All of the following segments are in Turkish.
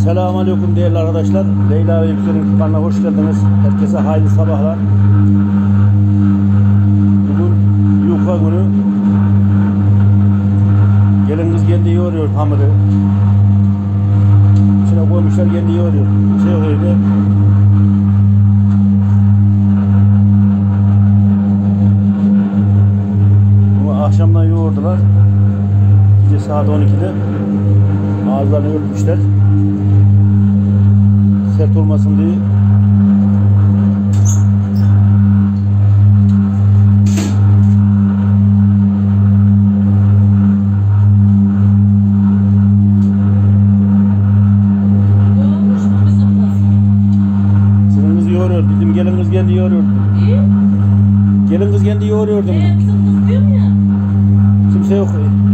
Selamünaleyküm değerli arkadaşlar. Leyla ve Yüksel'in kanalına hoş geldiniz. Herkese hayırlı sabahlar. Bugün yuka günü. Geliniz kendi yoğuruyor hamuru. İçine koymuşlar kendi yoğuruyor. Öyle. Bunu akşamdan yoğurdular. Gece saat 12'de. Ağızlarını örtmüşler. Sert olmasın diye. Sizin kız yoğuruyor. Bizim gelin kız kendi yoğuruyor. Gelin kız kendi yoğuruyor. Bizim kız diyorum ya. Kimse yok.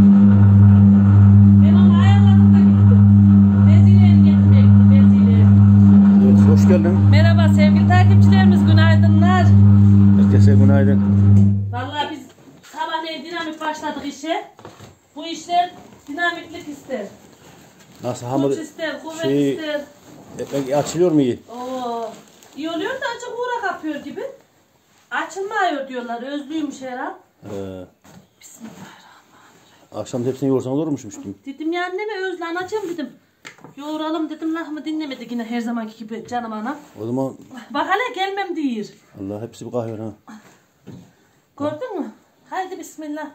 Hoş geldin. Merhaba sevgili takipçilerimiz, günaydınlar. Herkese günaydın. Vallahi biz sabahleyin dinamik başladık işe. Bu işler dinamiklik ister. Nasıl hamur Güç ister, kuvvet ister. ekmek açılıyor mu iyi? Oo, iyi oluyor da acık uğra kapıyor gibi. Açılmıyor diyorlar, özlüymüş herhalde. Bismillahirrahmanirrahim. Akşam hepsini yoğursan olurmuş dedim. Dedim ya anneme özle anacığım dedim. Yoğuralım dedim, lafımı dinlemedi yine her zamanki gibi canım anam. O zaman Bak hala gelmem diyor. Allah hepsi bir kahve ha. Gördün mü? Haydi bismillah.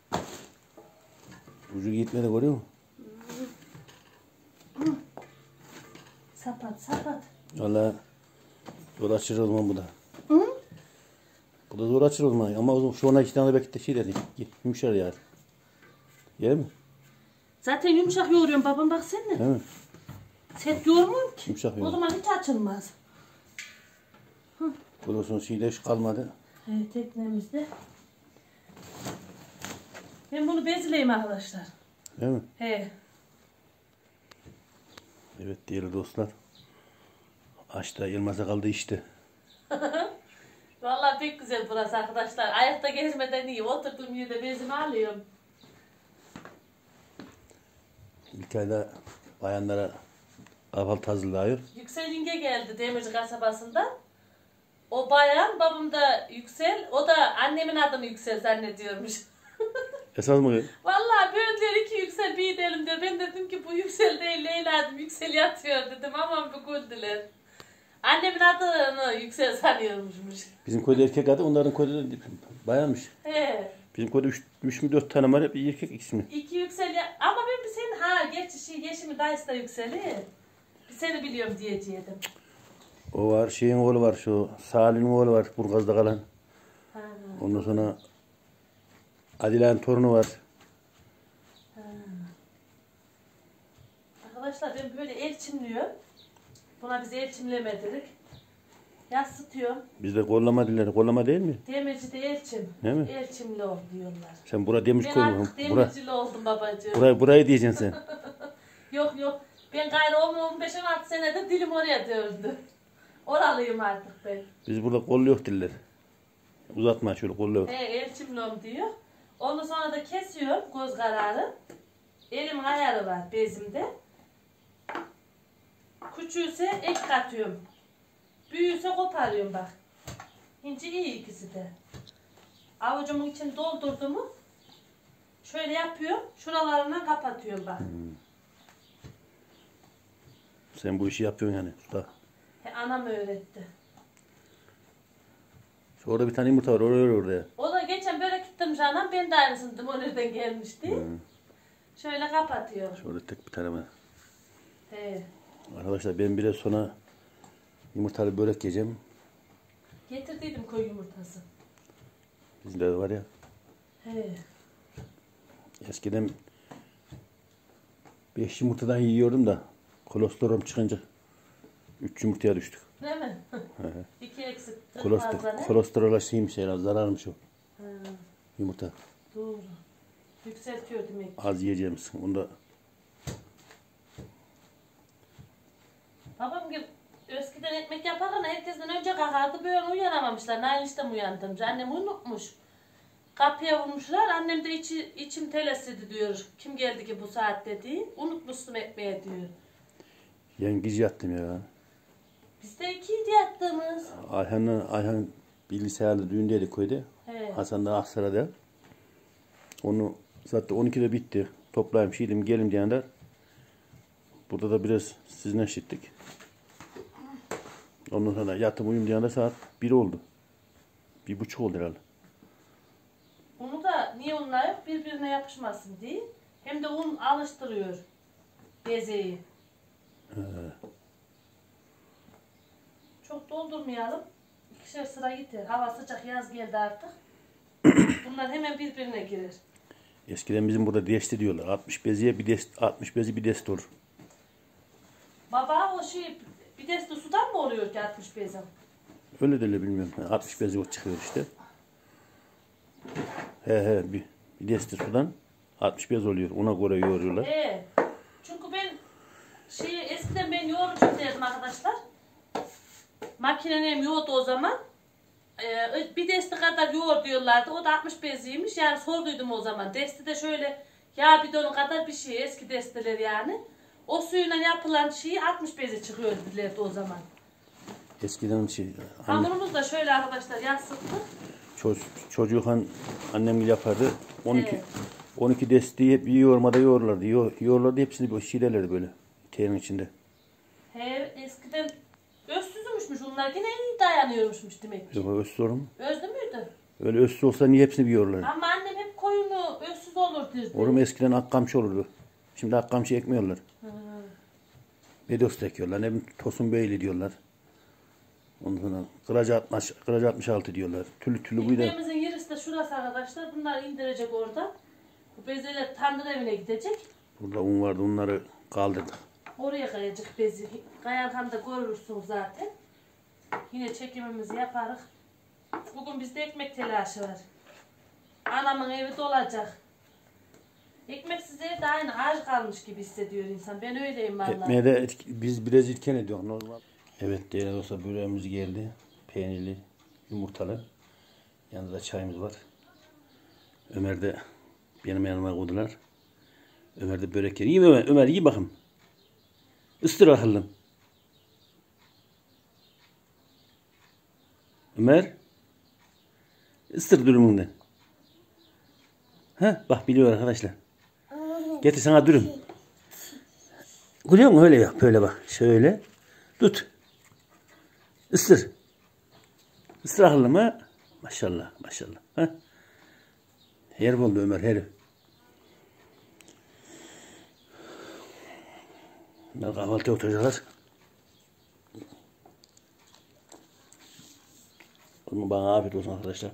Ucu gitmedi görüyor musun? Sapat sapat. Valla zor açır o zaman bu da. Hı? Bu da zor açır o zaman ama o zaman şu ana iki tane belki de şey dedi. Yumuşar yani. Yer mi? Zaten yumuşak yoğuruyorum babam, bak sen ne? Değil mi? Sert yoğurmuyorum ki. Yumuşak O yoğur. zaman hiç açılmaz. Bundan sonra şeyde hiç kalmadı. Evet, teknemizde. Ben bunu bezleyeyim arkadaşlar. Değil mi? He. Evet değerli dostlar. Açta Yılmaz'a kaldı işte. Vallahi pek güzel burası arkadaşlar. Ayakta gezmeden iyi. Oturduğum yerde bezimi alıyorum. İlk ayda bayanlara kahvaltı hazırlıyor. Yüksel yenge geldi Demirci kasabasında. O bayan, babam da Yüksel. O da annemin adını Yüksel zannediyormuş. Esas mı? Vallahi böyle diyor, iki Yüksel bir gidelim diyor. Ben dedim ki bu Yüksel değil Leyla dedim. Yüksel yatıyor dedim, aman bir güldüler. Annemin adını Yüksel sanıyormuşmuş. Bizim köyde erkek adı, onların köyde de bayanmış. He. Bizim köyde 3 mü 4 tane var, hep erkek ikisi. İki Yüksel ya. Ama ben bir senin gerçi Yeşim'in dayısı da Yüksel'i. Bir seni biliyorum diyecektim. O var, şeyin oğlu var, şu Salih'in oğlu var, Burgaz'da kalan. Ha. Ondan sonra Adile'nin torunu var. Ha. Arkadaşlar ben böyle elçimliyorum. Buna biz elçimleme dedik. Yansıtıyorum. Bizde kollama diller, kollama değil mi? Demirci'de elçim. Değil mi? Elçimli ol diyorlar. Sen bura demiş Ben koyma. artık demircili oldum babacığım. Burayı diyeceksin sen. Yok. Ben gayrı 15-16 senedir dilim oraya döndü. Oralıyım artık ben. Biz burada kollu yok diller. Uzatma şöyle kollu yok. Elçimlom diyor. Onu sonra da kesiyorum göz kararı. Elim ayarı var bezimde. Küçüğüse ek katıyorum. Büyüğüse koparıyorum bak. İnce iyi ikisi de. Avucumun içini doldurduğumu şöyle yapıyorum. Şuralarına kapatıyorum bak. Sen bu işi yapıyorsun yani usta. Anam öğretti. Orada bir tane yumurta var oraya. O da geçen börek gittim anam. Ben de aynısını dedim. O nereden gelmişti. Şöyle kapatıyor. Şöyle tek bir tane var. He. Arkadaşlar ben biraz sonra yumurtalı börek yiyeceğim. Getirdiydim koy yumurtası. Bizde de var ya. He. Eskiden 5 yumurtadan yiyordum da kolesterolüm çıkınca 3 yumurtaya düştük. Değil mi? 2 eksik. Kolesterola şeymiş herhalde, zararmış o. Yumurta. Doğru. Yükseltiyor demek. Az yiyeceğimsin. Onu da Babam gibi eskiden ekmek yaparken herkesten önce kalkardı, böyle uyanamamışlar. Nail işte uyandım. Annem unutmuş. Kapıya vurmuşlar. Annem de içim telesidi diyor. Kim geldi ki bu saatte diye. Unutmuşsun ekmeğe diyor. Yani gece yattım ya. Biz de ikiydi yattığımız. Ayhan bilgisayarlı düğündeydi köyde. He. Hasan da Aksaray'da. Onu zaten 12'de bitti. Toplayayım şeydim gelim diyenler. Burada da biraz sizinle şittik. Ondan sonra yattım uyum diyenler saat 1 oldu. 1:30 oldu herhalde. Onu da niye unlayıp birbirine yapışmasın diye. Hem de un alıştırıyor bezeyi. Çok doldurmayalım. 2'şer sıra yeter. Hava sıcak, yaz geldi artık. Bunlar hemen birbirine girer. Eskiden bizim burada desti diyorlar. 60 beziye bir dest, 60 bezi bir dest olur. Baba o şey bir deste sudan mı oluyor ki 60 bezem? Öyle de öyle bilmiyorum. 60 bezi o çıkıyor işte. Bir desti sudan 60 bez oluyor. Ona göre yoğuruyorlar. Çünkü ben eskiden ben yoğurucu derdim arkadaşlar. Makinem yoğurdu o zaman. Bir desti kadar yoğur diyorlardı. O da 60 beziymiş. Yani sorduydum o zaman. Desti de şöyle yağ bidonu kadar bir şey. Eski desteler yani. O suyla yapılan şeyi 60 bezi çıkıyor dedilerdi o zaman. Eskiden Hamurumuz da şöyle arkadaşlar yassıktı. Çocuğun annem yapardı. 12 desteği hep bir yoğurmada yoğurlardı. Yoğurlardı hepsini böyle şilelerdi böyle. Terin içinde. Eskiden özsüzmüşmüş onlar. Yine iyi dayanıyormuşmuş demek ki. Yok özsüz olur mu? Özlü müydü? Öyle özsüz olsa niye hepsini bir yoğurlardı? Ama annem hep koyunu özsüz olur derdi. Oğlum eskiden akkamçı olurdu. Şimdi akkamçı ekmiyorlar. Bedos ekiyorlar. Ne bileyim Tosun Beyli diyorlar. Ondan sonra Kıraca 66 diyorlar. Tülü buydu. Ekmeğimizin yerisi de şurası arkadaşlar. Bunlar indirecek orada. Bu bezeler tandır evine gidecek. Burada un vardı. Onları kaldırdık. Oraya kayacak bezi. Kayarken de görürsün zaten. Yine çekimimizi yaparız. Bugün bizde ekmek telaşı var. Anamın evi dolacak. Ekmeksiz evde aynı aç kalmış gibi hissediyor insan. Ben öyleyim vallahi. Ekmeğe de biz biraz ilken ediyoruz normal. Evet değerli dostlar böreğimiz geldi. Peynirli, yumurtalı. Yanında da çayımız var. Ömer de benim yanıma koydular. Ömer de börek yer. İyi mi Ömer? Ömer iyi bakın. Isır akıllım. Ömer. Isır durumundan. Bak biliyor arkadaşlar. Getir sana dürüm. Gülüyor mu öyle yap böyle bak. Şöyle. Tut. Isır. Isır akıllım ha. Maşallah maşallah. Her oldu Ömer her. Bunlar kahvaltıya oturacaklar. Bana afiyet olsun arkadaşlar.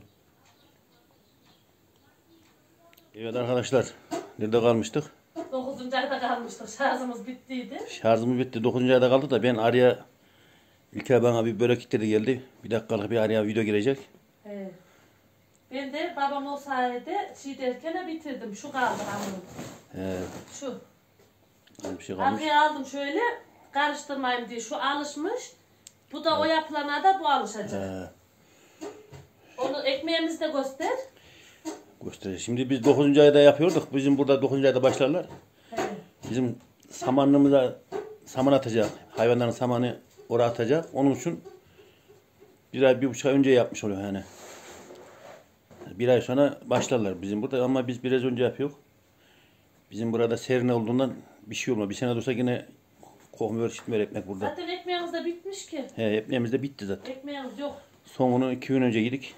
Evet arkadaşlar. Nerede kalmıştık? 9. ayda kalmıştık. Şarjımız bittiydi. Şarjımız bitti. 9. ayda kaldı da ben araya İlker bana bir börek getirdi geldi. Bir dakikalık bir araya video girecek. Evet. Ben de babam o sayede derken bitirdim. Şu kaldı hamurum. Şu. Bir şey kalmış. Arkaya aldım şöyle karıştırmayayım diye. Şu alışmış. Bu da o yapılana da bu alışacak. Onu ekmeğimizi de göster. Göstereceğiz. Şimdi biz 9. ayda yapıyorduk. Bizim burada 9. ayda başlarlar. Evet. Bizim samanlığımıza saman atacak. Hayvanların samanı oraya atacak. Onun için 1,5 ay önce yapmış oluyor yani. 1 ay sonra başlarlar bizim burada ama biz biraz önce yapıyoruz. Bizim burada serin olduğundan bir şey olmuyor. Bir sene dursa yine kokmuyor, şişmiyor ekmek burada. Zaten ekmeğimiz de bitmiş ki. Ekmeğimiz de bitti zaten. Ekmeğimiz yok. Sonunu 2 gün önce yedik.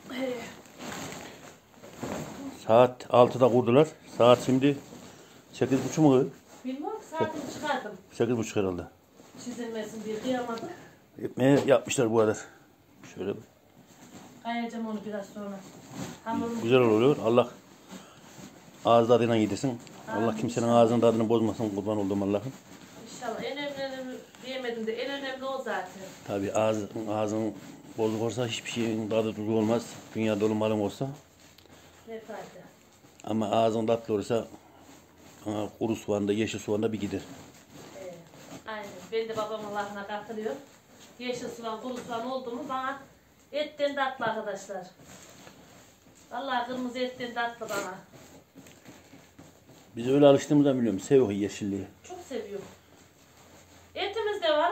Saat 6'da kurdular. Saat şimdi 8:30 mu? Bilmiyorum saatimi çıkardım. 8:30 herhalde. Çizilmesin diye kıyamadım. Ekmeği yapmışlar bu kadar. Şöyle. Kayacağım onu biraz sonra. Hamurum Güzel oluyor. Allah ağız tadıyla yedirsin. Allah kimsenin ağzının tadını bozmasın. Kurban olduğum Allah'ım. İnşallah en önemli diyemedim de en önemli o zaten. Tabii ağzın bozuk olsa hiçbir şeyin tadı tuzu olmaz. Dünya dolu malın olsa. Ne fayda. Ama ağzın tatlı olursa kuru soğanda, yeşil soğanda bir gider. Aynen. Ben de babamın lafına katılıyorum. Yeşil soğan, kuru soğan oldu mu bana etten tatlı arkadaşlar. Vallahi kırmızı etten tatlı bana. Biz öyle alıştığımızdan biliyorum. Seviyor yeşilliği. Çok seviyorum. Etimiz de var.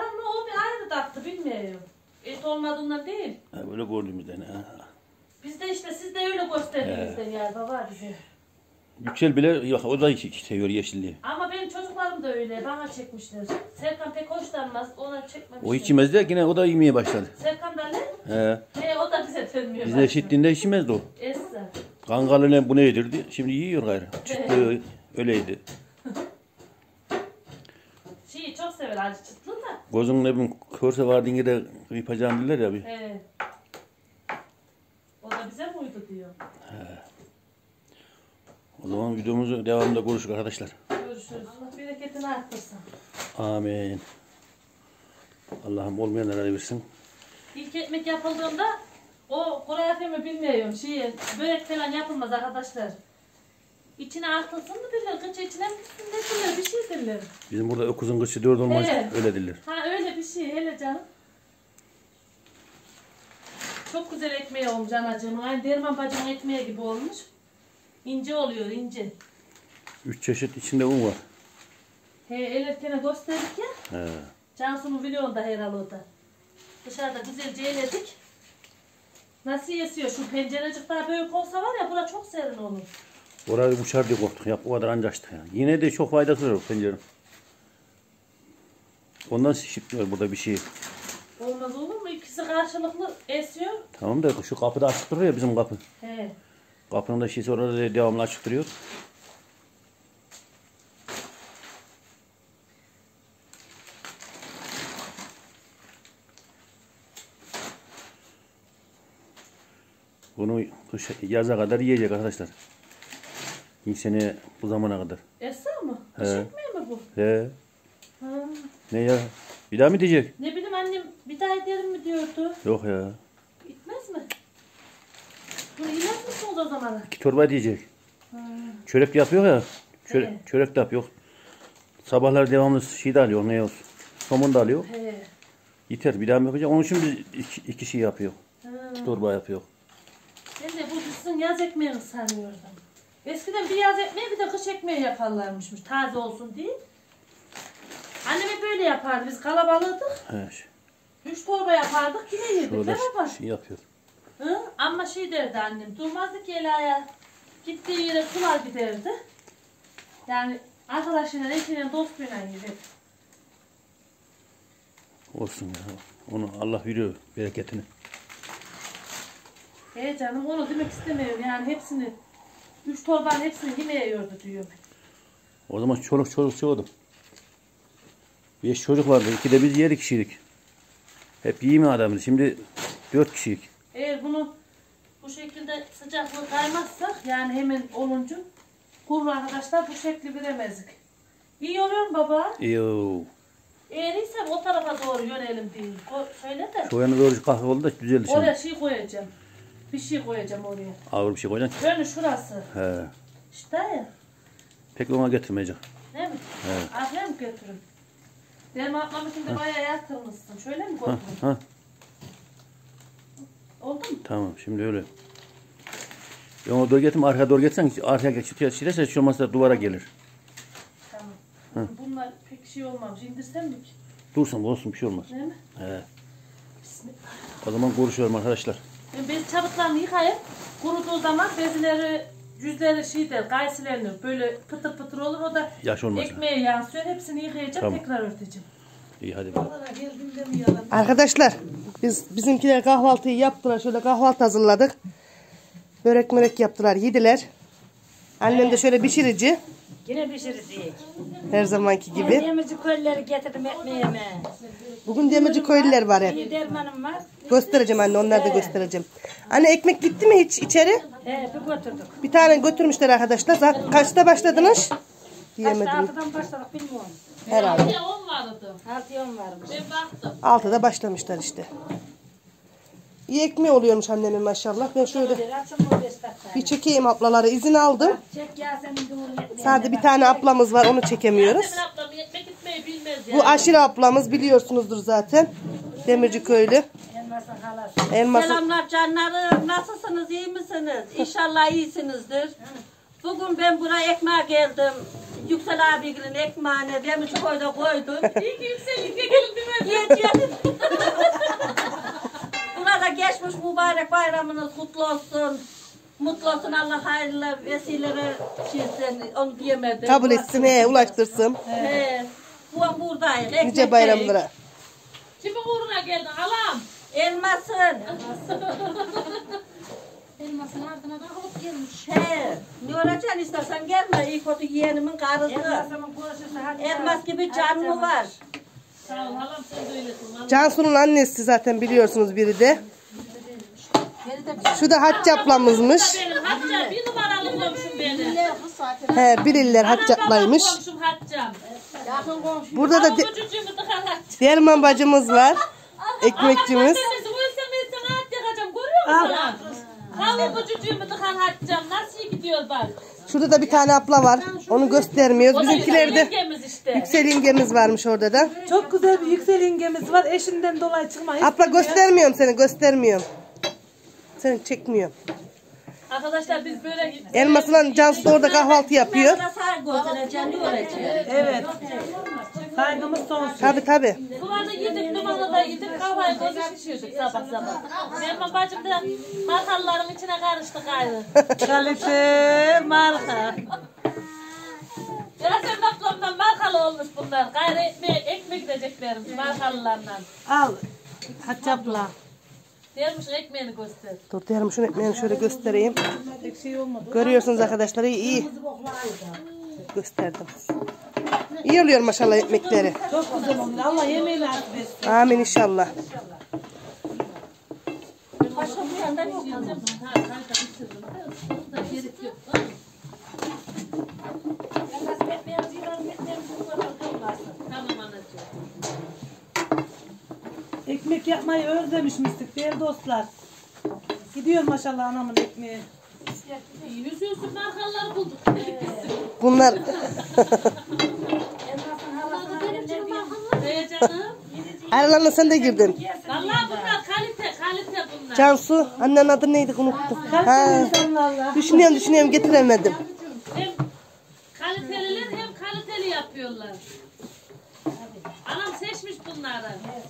bilmiyorum. Et olmadığından değil. Ha, böyle gördüğümüzden. Ha. Biz de işte siz de öyle gösterdiğinizden yani baba bize. Yüksel bile yok, o da seviyor yeşilliği. Ama benim çocuklarım da öyle. Bana çekmişler. Serkan pek hoşlanmaz. Ona çekmemişler. O içmez de yine o da yemeye başladı. Serkan da ne? He. O da bize dönmüyor. Biz de eşitliğinde içmezdi o. Esra. Kangalı ne bu ne yedirdi? Şimdi yiyor gayrı. Çıktı öyleydi. Şeyi çok sever acı çıtlı da. Gözün ne bileyim körse vardığın yere yapacağım bilirler ya bir. He. O da bize mi uydu diyor. O zaman videomuzu devamında görüşürüz arkadaşlar. Görüşürüz. Allah bereketini arttırsın. Amin. Allah'ım olmayanlara versin. İlk ekmek yapıldığında o kurabiye mi bilmiyorum. Börek falan yapılmaz arkadaşlar. İçine atılsın mı derler, kıçı içine mi gitsin derler, bir şey derler. Bizim burada öküzün kıçı 4 olmaz Evet. öyle derler. Ha öyle bir şey, hele canım. Çok güzel ekmeği olmuş anacığım. Aynı Derman bacımın ekmeği gibi olmuş. İnce oluyor, ince. 3 çeşit içinde un var. Elerkene gösterdik ya. He. Cansu'nun videonda herhalde o da. Dışarıda güzelce eledik. Nasıl yesiyor? Şu pencerecik daha büyük olsa var ya, bura çok serin olur. Orayı uçar diye korktuk. Yap o kadar anca açtık yani. Yine de çok faydası var pencerenin. Ondan şişiyor burada bir şey. Olmaz olur mu? İkisi karşılıklı esiyor. Tamam da şu kapıda açık duruyor ya bizim kapı. He. Kapının da şişesi orada da devamlı açık duruyor. Bunu yaza kadar yiyecek arkadaşlar. Sene bu zamana kadar. Esra mı? He. Iş ekmeği mi bu? He. Ha. Ne ya? Bir daha mı diyecek? Ne bileyim annem bir daha ederim mi diyordu. Yok ya. Gitmez mi? Bunu yemez misiniz o zaman? 2 torba diyecek. Ha. Çörek de yapıyor ya. Evet. Çörek de yapıyor. Sabahlar devamlı şey de alıyor. Ne olsun. Somun da alıyor. He. Yeter. Bir daha mı yapacak? Onun için biz iki şey yapıyor. Ha. 2 torba yapıyor. Ben de bu sizin yaz ekmeğini sanıyordum. Eskiden bir yaz ekmeği bir de kış ekmeği yaparlarmış. Taze olsun diye. Annem hep böyle yapardı. Biz kalabalığıydık. He. 3 torba yapardık. Yine yedik. Şöyle Ne baba? şey yapıyor. Hı? Ama şey derdi annem. Durmazdı ki Ela'ya. Gittiği yere sular giderdi. Yani arkadaşıyla, eşiyle, dostuyla yedik. Olsun ya. Onu Allah veriyor bereketini. Canım onu demek istemiyorum. Yani hepsini 3 torbanın hepsini yemeye yiyordu diyor. O zaman çoluk çoğdu. 5 çocuk vardı. 2 de biz 7 kişiydik. Hep yiyeyim adamız. Şimdi 4 kişilik. Eğer bunu bu şekilde sıcaklığı kaymazsak yani hemen olunca kurur arkadaşlar, bu şekli veremezdik. İyi oluyor mu baba? Yoo. Eğer ise o tarafa doğru yönelim diye. Söyle de. Şu yana doğru kahve oldu da güzeldi şimdi. Oraya şey koyacağım. Bir şey koyacağım oraya. Ağır bir şey koyacaksın. Böyle şurası. He. İşte ya. Pek ona getirmeyecek. Değil mi? Evet. Arkaya mı götürün? Benim ablamın şimdi bayağı yatırmışsın. Şöyle mi Ha, koydun? ha. Oldu mu? Tamam şimdi öyle. Ona doğru getirme, arkaya doğru getirsen arkaya geçirse hiç olmazsa duvara gelir. Tamam. Bunlar pek şey olmamış. İndirsem mi ki? Dursun olsun bir şey olmaz. Değil mi? He. Bismillah. O zaman konuşuyorum arkadaşlar. Ben bez çabuklarını yıkayıp kuruduğu zaman bezleri, yüzleri şeyler, gaysilerini böyle pıtır pıtır olur. O da Yaş olmaz. ekmeğe yansıyor. Hepsini yıkayacağım, Tamam. tekrar örteceğim. İyi hadi bakalım. Arkadaşlar bizimkiler kahvaltıyı yaptılar. Şöyle kahvaltı hazırladık. Börek mörek yaptılar. Yediler. Annem de şöyle pişirici. Yine pişirecek. Her zamanki gibi. Demirci köylüleri getirdim ekmeğime. Bugün demirci köylüler var hep. Bir dermanım var. Göstereceğim anne, onları da göstereceğim. Anne ekmek gitti mi hiç içeri? Bir götürdük. Bir tane götürmüşler arkadaşlar. Kaçta başladınız? Kaçta Diyemedim. 6'dan başladık bilmiyorum. Herhalde. Ya 10 vardı. 6'ya 10 varmış. Ben baktım. 6'da başlamışlar işte. İyi ekmeği oluyormuş annemin maşallah. Ben şöyle Açın bu 5 dakika. bir çekeyim ablaları. İzin aldım. Çek ya senin doğru ekmeğine. Sadece bir tane ablamız var, onu çekemiyoruz. Yasemin ablam ekmek gitmeyi bilmez ya. Bu aşire ablamız, biliyorsunuzdur zaten. Demirci köylü. Elmasın halası. Elması. Selamlar canlarım. Nasılsınız? İyi misiniz? İnşallah iyisinizdir. Bugün ben buraya ekmeğe geldim. Yüksel abinin ekmeğine demirci koyda koydum. İyi ki yükselikle gelin demez. Yiyeceğim. kutlu olsun. Mutlu olsun, Allah hayırlı vesileler çizsin. Onu diyemedim. Kabul etsin, ulaştırsın. Bu buradayız. Nice bayramlara. Kimin uğruna geldin halam? Elmasın. Elmasın ardına da hop gelmiş. Ne olacaksın istersen gelme. İlk otu yeğenimin karısı. Elmasımın konuşursa hadi. Elmas gibi canlı var. Sağ ol halam, sen de öylesin. Vallahi. Cansu'nun annesi zaten biliyorsunuz biri de. Şu da Hatice ablamızmış. Benim Hatice bir numaralı komşum benim. Bilirler Hatice ablaymış. Komşum Hatice'm. Burada da Avucucuğumu tıkan Hatice. Derman bacımız var. Ekmekçimiz. Görüyor musun? Avucucuğumu tıkan Hatice'm. Nasıl gidiyor bak. Şurada da bir tane abla var. Onu göstermiyoruz. O da Bizimkiler de yengemiz işte. Yüksel yengemiz varmış orada da. Çok güzel bir Yüksel yengemiz var. Eşinden dolayı çıkmayız. Abla göstermiyorum seni, göstermiyorum. Seni çekmiyorum. Arkadaşlar biz böyle... Elmas'la Cansu da orada kahvaltı yapıyor. Ben de saygı göstereceğim. Ne olacak? Evet. Saygımız sonsuz. Tabi. Duvarda yedik, dumanada yedik, kahvayı gözü şişirdik sabah sabah. Benim bacım da markalıların içine karıştı gayrı. Kalite marka. Yasemin ablamdan markalı olmuş bunlar. Gayrı ekmek gideceklermiş markalılarla. Al. Hatice abla. Dermiş ekmeğini göster. Dur diyelim şunu ekmeğini şöyle göstereyim. Tek şey olmadı. Görüyorsunuz arkadaşlar, iyi. Gösterdim. İyi oluyor maşallah ekmekleri. Çok güzel oluyor. Allah yemeğini nasip etsin. Amin inşallah. Başka bir yandan yok. Elmas bekleyen ziyaret bekleyen bu kadar kalmasın. Tamam anacığım. Ekmek yapmayı özlemişmiştik değerli dostlar. Gidiyor maşallah anamın ekmeği. Yüzüyorsun markalıları bulduk. Bunlar Elmasın halasına annemler Ne canım? aralarına sen de girdin. Vallahi bunlar kalite bunlar. Cansu, annenin adı neydi unuttum. Ha, İnsanlarla. düşünüyorum getiremedim. Hem kaliteliler hem kaliteli yapıyorlar. Anam seçmiş bunları.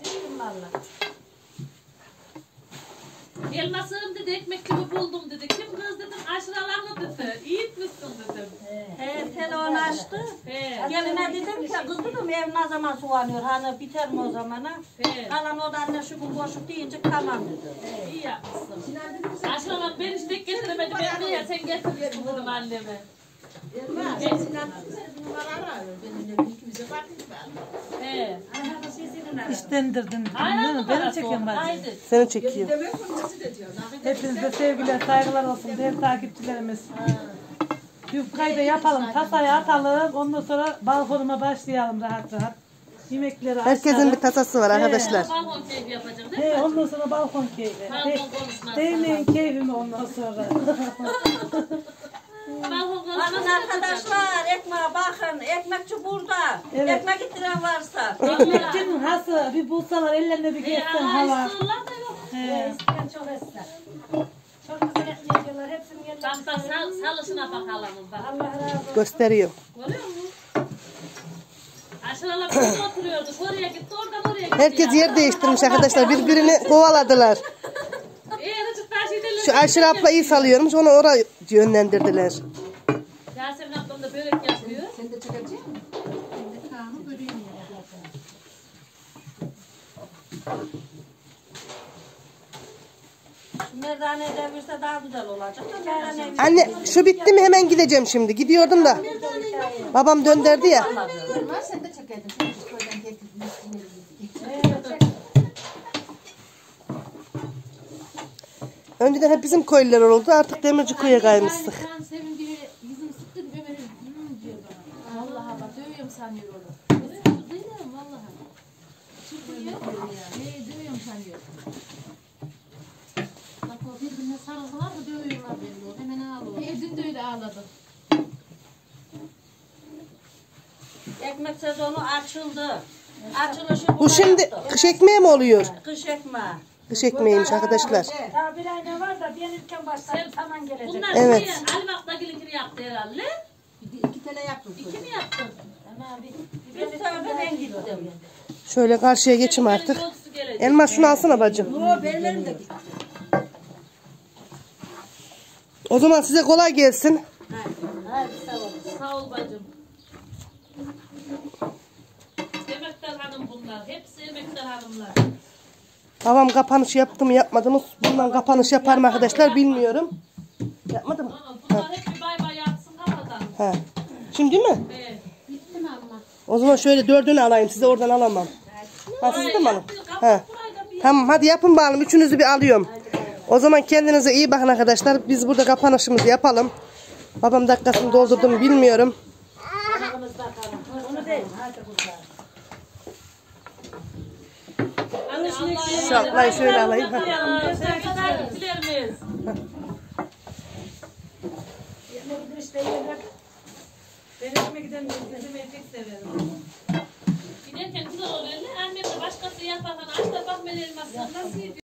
Elmasım dedi, ekmek gibi buldum dedi. Kim kız dedim, aşıralanı dedi. İyi etmişsin dedim. Telefon açtı. Geline dedim ki kız dedim ev ne zaman sulanıyor? Hani biter mi o zamana? Alan o da anne şu gün boşluk deyince tamam dedi. İyi yapmışsın. Aşıralan ben işte getiremedim. Ben ya sen getirmişsin dedim anneme. İştendirdin. Aynen Beni çekin bacım. Haydi. Seni çekiyor. Hepinize sevgiler, saygılar olsun değerli takipçilerimiz. Yufkayı da yapalım, tasaya atalım. Ondan sonra balkonuma başlayalım rahat rahat. Yemekleri Herkesin açalım. bir tasası var arkadaşlar. Balkon keyfi yapacağım değil mi? Ondan sonra balkon keyfi. Balkon konuşması. Değmeyin keyfimi ondan sonra. Balkon Bakın konuşması arkadaşlar ekmeğe bakın. Ekmekçi burada. Evet. Ekmek getiren varsa. Ekmekçinin hası bir bulsalar ellerine bir geçsen hava. Allah istiyorlar da yok. isteyen çok ister. Çok güzel ekmek yiyorlar. Hepsini yerler. Tam da salışına bakalım. Bak. Allah razı olsun. Gösteriyor. Görüyor musun? Aşıralar burada oturuyordu. Oraya gitti, oradan oraya gitti. Herkes ya. yer değiştirmiş arkadaşlar. Birbirini kovaladılar. Azıcık daha şey derler. Şu Ayşe abla iyi salıyormuş. Onu oraya yönlendirdiler. Yasemin ablam da börek yapıyor. Merdane devirse daha güzel olacak. Merdane Anne şu bitti mi hemen gideceğim şimdi. Gidiyordum da. Babam döndürdü ya. Önceden hep bizim köylüler oldu. Artık Demirci köy'e kaymıştık. Sen sevin gibi yüzüm sıktı gibi böyle diyor bana. Vallahi bak dövüyorum sanıyor onu. Duyuyorum vallahi. Çıkmıyor. Dövüyorum sanıyor. Bak o birbirine sarıldılar mı dövüyorlar beni. Hemen ağlıyor. Dün de öyle ağladı. ekmek sezonu açıldı. Açılışı Bu şimdi kış ekmeği mi oluyor? kış ekmeği. Kış ekmeğiymiş arkadaşlar. Daha bir ayna var da bir ülken başlar zaman gelecek. Bunlar Evet. şey, Ali Bak'takilinkini yaptı herhalde. 2 tane yaptım. İki mi yaptın? Bir sefer de ben gittim. Şöyle karşıya geçeyim artık. Yolcusu gelecek. Elmas şunu alsana bacım. O zaman size kolay gelsin. Hadi sağ ol. Sağ ol bacım. Emektar hanım bunlar. Hepsi emektar hanımlar. Babam kapanış yaptı mı yapmadı mı? Bundan kapanış yapar mı arkadaşlar bilmiyorum. Yapmadı mı? Bunlar hep bir bay bay yapsın kafadan. He. Şimdi mi? Evet. Bitti mi abla? O zaman şöyle 4'ünü alayım. Size oradan alamam. Ha siz de mi alın? He. Tamam hadi yapın bakalım. Üçünüzü bir alıyorum. O zaman kendinize iyi bakın arkadaşlar. Biz burada kapanışımızı yapalım. Babam dakikasını doldurdu mu bilmiyorum. Onu değil. Hadi kızlar. Şu ablayı şöyle alayım. Ha. Takipçilerimiz. Ben işime giden izlemeyi pek severim. Giderken güzel oluyor. Annem de başkası yaparken aç da bak ben elmasını nasıl yediyor.